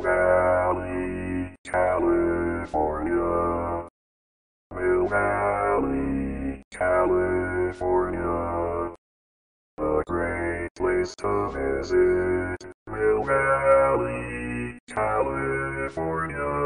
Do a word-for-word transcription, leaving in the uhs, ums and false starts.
Mill Valley, California. Mill Valley, California. A great place to visit. Mill Valley, California.